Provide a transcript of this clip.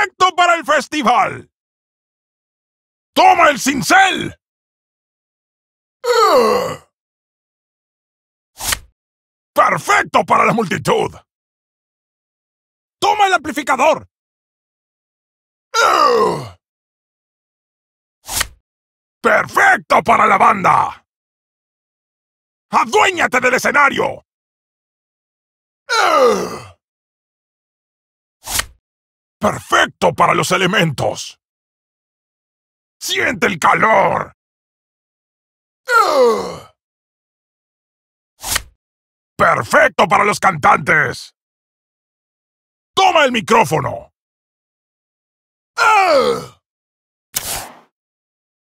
¡Perfecto para el festival! ¡Toma el cincel! ¡Perfecto para la multitud! ¡Toma el amplificador! ¡Perfecto para la banda! ¡Aduéñate del escenario! ¡Perfecto para los elementos! ¡Siente el calor! ¡Perfecto para los cantantes! ¡Toma el micrófono!